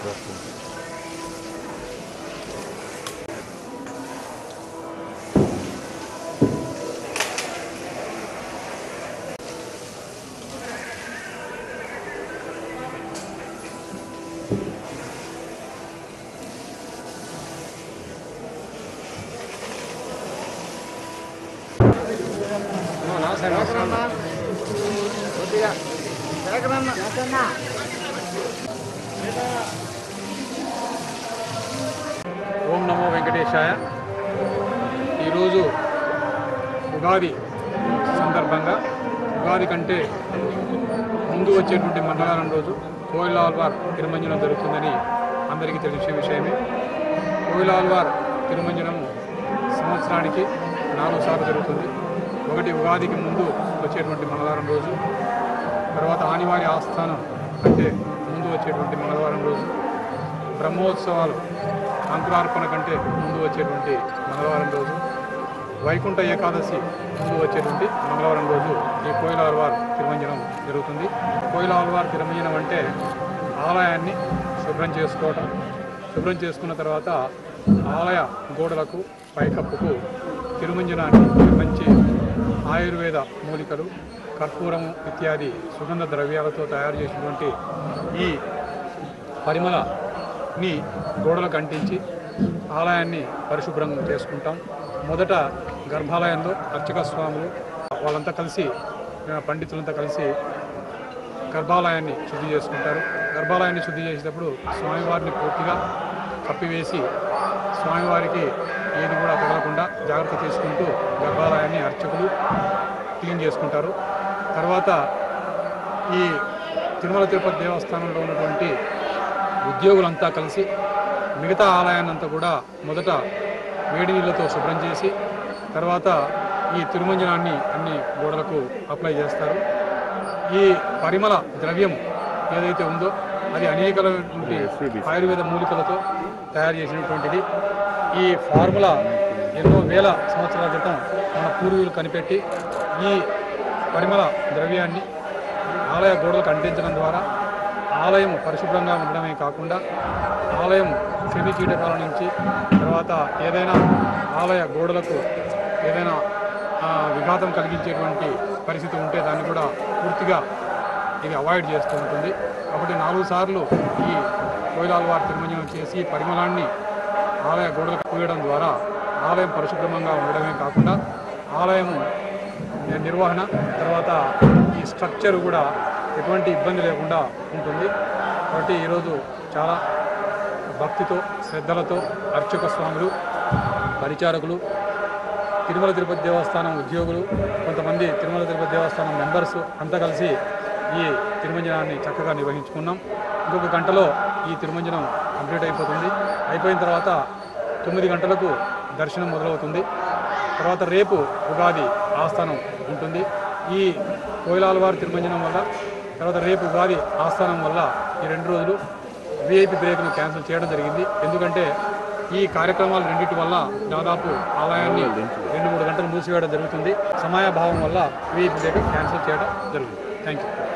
ఓం నమో వెంకటేశాయ. ఈరోజు ఉగాది సందర్భంగా ఉగాది కంటే ముందు వచ్చేటువంటి మంగళవారం రోజు కోయిల్ ఆల్వార్ తిరుమంజనం జరుగుతుందని అందరికీ తెలిసే విషయమే. కోయిల్ ఆల్వార్ తిరుమంజనము సంవత్సరానికి 4 సార్లు జరుగుతుంది. ఒకటి ఉగాదికి ముందు వచ్చేటువంటి మంగళవారం రోజు, తర్వాత ఆనివారి ఆస్థానం అంటే ముందు వచ్చేటువంటి మంగళవారం రోజు, బ్రహ్మోత్సవాలు అంకురార్పణ కంటే ముందు వచ్చేటువంటి మంగళవారం రోజు, వైకుంఠ ఏకాదశి ముందు వచ్చేటువంటి మంగళవారం రోజు ఈ కోయిల్ ఆల్వార్ తిరుమంజనం జరుగుతుంది. కోయిల్ ఆల్వార్ తిరుమంజనం అంటే ఆలయాన్ని శుభ్రం చేసుకోవటం, శుభ్రం చేసుకున్న తర్వాత ఆలయ గోడలకు పైకప్పుకు తిరుమంజనాన్ని మంచి ఆయుర్వేద మూలికలు, కర్పూరము ఇత్యాది సుగంధ ద్రవ్యాలతో తయారు చేసినటువంటి ఈ పరిమళని గోడలకు అంటించి ఆలయాన్ని పరిశుభ్రం చేసుకుంటాం. మొదట గర్భాలయంలో అర్చక స్వాములు వాళ్ళంతా కలిసి, పండితులంతా కలిసి గర్భాలయాన్ని శుద్ధి చేసుకుంటారు. గర్భాలయాన్ని శుద్ధి చేసేటప్పుడు స్వామివారిని పూర్తిగా కప్పివేసి స్వామివారికి ఏది కూడా తగలకుండా జాగ్రత్త తీసుకుంటూ గర్భాలయాన్ని అర్చకులు క్లీన్ చేసుకుంటారు. తర్వాత ఈ తిరుమల తిరుపతి దేవస్థానంలో ఉన్నటువంటి ఉద్యోగులంతా కలిసి మిగతా ఆలయాన్నంతా కూడా మొదట వేడి నీళ్ళతో శుభ్రం చేసి తర్వాత ఈ తిరుమంజనాన్ని అన్ని గోడలకు అప్లై చేస్తారు. ఈ పరిమళ ద్రవ్యం ఏదైతే ఉందో అది అనేకమైనటువంటి ఆయుర్వేద మూలికలతో తయారు చేసినటువంటిది. ఈ ఫార్ములా ఎన్నో వేల సంవత్సరాల క్రితం మన పూర్వీకులు కనిపెట్టి ఈ పరిమళ ద్రవ్యాన్ని ఆలయ గోడలకు అంటించడం ద్వారా ఆలయం పరిశుభ్రంగా ఉండడమే కాకుండా ఆలయం క్రిమి కీటకాల నుంచి, తర్వాత ఏదైనా ఆలయ గోడలకు ఏదైనా విఘాతం కలిగించేటువంటి పరిస్థితి ఉంటే దాన్ని కూడా పూర్తిగా ఇది అవాయిడ్ చేస్తూ ఉంటుంది. కాబట్టి 4 సార్లు ఈ కోయిల్ ఆల్వార్ తిరుమంజనం చేసి పరిమళాన్ని ఆలయ గోడలకు పూయడం ద్వారా ఆలయం పరిశుభ్రంగా ఉండడమే కాకుండా ఆలయం నిర్వహణ, తర్వాత ఈ స్ట్రక్చర్ కూడా ఎటువంటి ఇబ్బంది లేకుండా ఉంటుంది. కాబట్టి ఈరోజు చాలా భక్తితో శ్రద్ధలతో అర్చక స్వాములు, పరిచారకులు, తిరుమల తిరుపతి దేవస్థానం ఉద్యోగులు, కొంతమంది తిరుమల తిరుపతి దేవస్థానం మెంబర్స్ అంతా కలిసి ఈ తిరుమంజనాన్ని చక్కగా నిర్వహించుకున్నాం. ఇంకొక గంటలో ఈ తిరుమంజనం కంప్లీట్ అయిపోతుంది. అయిపోయిన తర్వాత 9 గంటలకు దర్శనం మొదలవుతుంది. తర్వాత రేపు ఉగాది ఆస్థానం ఉంటుంది. ఈ కోయిల్ ఆల్వార్ తిరుమంజనం వల్ల, తర్వాత రేపు ఉగాది ఆస్థానం వల్ల ఈ 2 రోజులు విఐపి బ్రేక్ను క్యాన్సిల్ చేయడం జరిగింది. ఎందుకంటే ఈ కార్యక్రమాలు రెండింటి వల్ల దాదాపు ఆలయాన్ని 2-3 గంటలు మూసివేయడం జరుగుతుంది. సమయాభావం వల్ల విఐపి బ్రేక్ క్యాన్సిల్ చేయడం జరుగుతుంది. Thank you.